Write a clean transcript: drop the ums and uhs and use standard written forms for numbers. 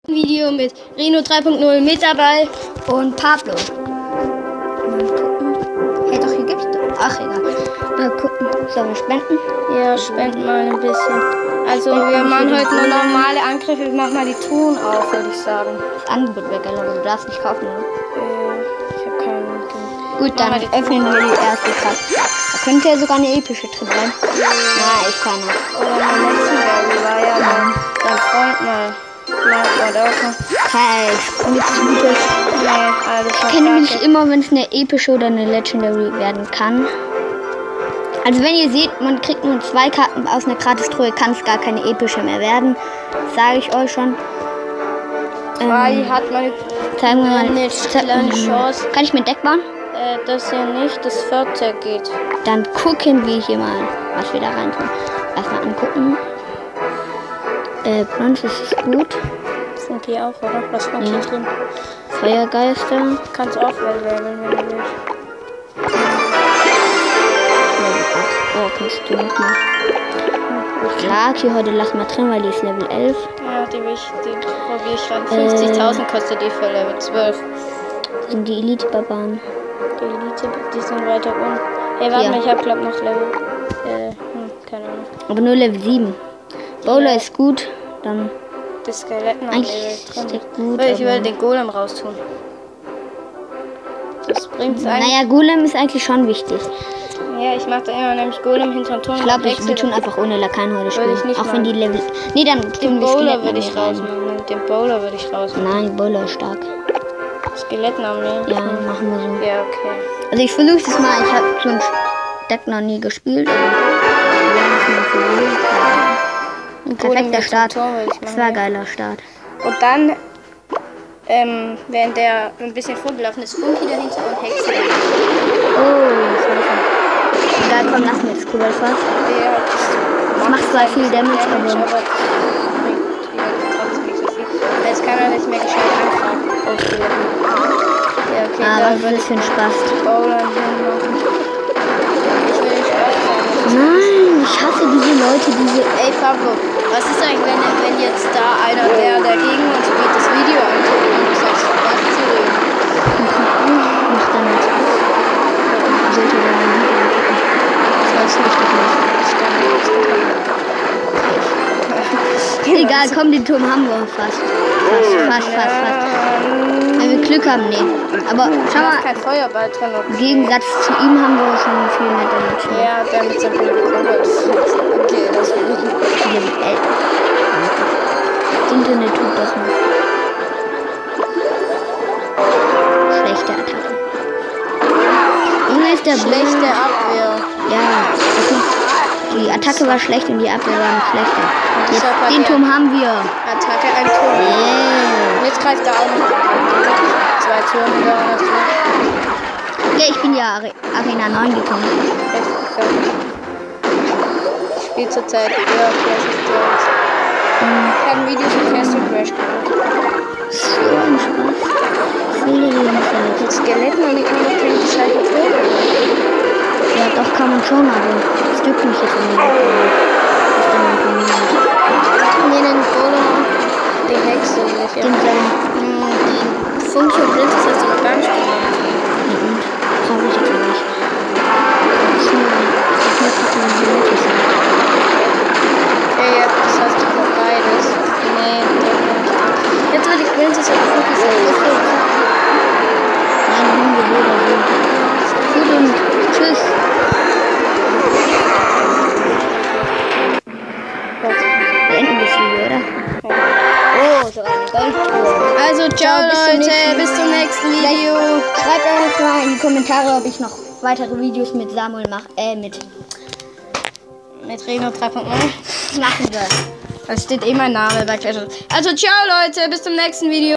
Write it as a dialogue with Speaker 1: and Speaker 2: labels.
Speaker 1: Video mit Reno 3.0 mit dabei
Speaker 2: und Pablo. Mal gucken. Hey, doch, hier gibt's doch. Ach, egal. Mal gucken. Sollen wir spenden?
Speaker 1: Ja, spenden mal ein bisschen. Also, wir machen heute nur normale Angriffe. Wir machen mal die Truhen auf, würde ich sagen.
Speaker 2: Das Angebot weg, aber du darfst nicht kaufen, oder?
Speaker 1: Ich habe keinen.
Speaker 2: Gut, dann öffnen wir die erste Karte. Da könnte ja sogar eine epische drin sein. Na, ist keiner.
Speaker 1: Oder mein Legendary war ja dein Freund mal.
Speaker 2: Nichts Gutes. Ich kenne mich immer, wenn es eine epische oder eine Legendary werden kann. Also wenn ihr seht, man kriegt nur 2 Karten aus einer Gratistruhe, kann es gar keine epische mehr werden. Sage ich euch schon.
Speaker 1: 2 hat man
Speaker 2: zeigen wir mal
Speaker 1: eine kleine Chance.
Speaker 2: Kann ich mit Deck bauen?
Speaker 1: Das hier nicht, das 4. geht.
Speaker 2: Dann gucken wir hier mal, was wir da rein tun. Erstmal angucken. Bronze ist gut.
Speaker 1: Sind die auch, oder? Was kommt hier drin?
Speaker 2: Feuergeister.
Speaker 1: Kannst auch leveln, wenn du willst.
Speaker 2: Oh, kannst du noch mal. Laki heute lass mal drin, weil die ist Level 11.
Speaker 1: Ja, die probiere ich ran. 50.000 kostet die für Level 12.
Speaker 2: Das sind die Elite-Barbaren.
Speaker 1: Die Elite, die sind weiter unten. Hey, warte mal, ich hab glaub noch Level. Keine Ahnung.
Speaker 2: Aber nur Level 7. Bowler ist gut, dann.
Speaker 1: Das Skeletten
Speaker 2: eigentlich ist der gut.
Speaker 1: Ich will den Golem raustun. Das bringt's eigentlich.
Speaker 2: Naja, Golem ist eigentlich schon wichtig.
Speaker 1: Ja, ich mache da immer nämlich Golem hinterm Turm.
Speaker 2: Ich glaube, wir tun einfach ohne Lakaien heute spielen.
Speaker 1: Nicht
Speaker 2: auch wenn die Level. Nee, dann
Speaker 1: den Bowler würde ich rausmachen. Den Bowler würde ich rausmachen.
Speaker 2: Nein, Bowler ist stark.
Speaker 1: Skelettenarmee.
Speaker 2: Ja, machen wir so.
Speaker 1: Ja, okay.
Speaker 2: Also ich versuche es mal. Ich habe so ein Deck noch nie gespielt. Perfekter Start. Das war ein geiler Start.
Speaker 1: Und dann, wenn der ein bisschen vorgelaufen ist, Funky dahinter und Hexe dahinter.
Speaker 2: Oh, egal, komm, lass mir das Koboldfass.
Speaker 1: Ja,
Speaker 2: das macht zwar viel Damage, aber
Speaker 1: jetzt kann er nicht mehr gescheit angreifen. Ja, okay,
Speaker 2: aber
Speaker 1: da
Speaker 2: ein bisschen Spaß. Nein, ich hasse diese Leute, diese...
Speaker 1: Ey Pablo, was ist eigentlich, wenn jetzt da einer, der dagegen uns spielt, das Video antut und du sagst, was zu reden?
Speaker 2: Mach damit. Sollte der mein Video angucken? Das weiß ich doch nicht. Egal, komm, den Turm haben wir fast. Fast. Wenn wir Glück haben, nee. Aber schau mal,
Speaker 1: kein Feuerball drin.
Speaker 2: Im Gegensatz zu ihm haben wir schon viel mehr Damage.
Speaker 1: Ja, der mit seinem Kobold. Okay, das will ich nicht.
Speaker 2: Internet tut das nicht. Schlechte Attacke. Junge, ist der
Speaker 1: schlechte Abwehr.
Speaker 2: Ja, die Attacke war schlecht und die Abwehr war noch schlechter. Jetzt, den Turm haben wir.
Speaker 1: Attacke, ein Turm.
Speaker 2: Yeah.
Speaker 1: Jetzt greift er auch noch 2 Türme da.
Speaker 2: Ja, ich bin ja Arena 9 gekommen.
Speaker 1: Ich spiele zurzeit Clash of Clans. Ich habe ein Video von Castle Crash gemacht.
Speaker 2: So ein Spaß. Viele Lebenszeit.
Speaker 1: Mit Skeletten und ich kann noch keine gescheiten Vögel.
Speaker 2: Ja, doch kann man schon, aber das juckt mich jetzt nicht.
Speaker 1: Nee, den Golem, die Hexe.
Speaker 2: Den
Speaker 1: die Funky und Princess hast du noch gar nicht gemacht.
Speaker 2: Brauche ich jetzt nicht.
Speaker 1: Okay, ja, das hast du noch beides. Nee, doch nicht. Jetzt will ich Princess und Funky sein.
Speaker 2: Nein, Hunde oder so. Gut und tschüss. Beenden das Video, oder? Oh, so eine Goldtruhe.
Speaker 1: Also, ciao Leute, bis zum nächsten Video.
Speaker 2: Schreibt einfach mal in die Kommentare, ob ich noch weitere Videos mit Samuel mache. Mit
Speaker 1: Reno 3.0
Speaker 2: machen wir.
Speaker 1: Da steht mein Name bei Clash. Also, ciao Leute, bis zum nächsten Video.